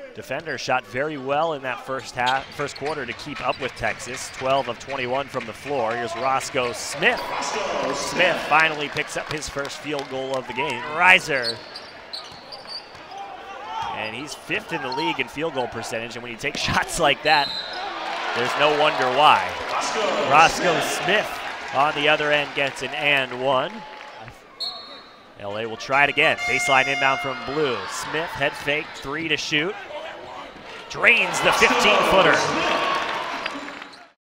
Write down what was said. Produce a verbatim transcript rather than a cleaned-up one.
Defenders shot very well in that first half, first quarter to keep up with Texas. twelve of twenty-one from the floor. Here's Roscoe Smith. Smith finally picks up his first field goal of the game. Riser. And he's fifth in the league in field goal percentage, and when you take shots like that, there's no wonder why. Roscoe Smith on the other end gets an and one. L A will try it again. Baseline inbound from Blue. Smith, head fake, three to shoot. Drains the fifteen footer.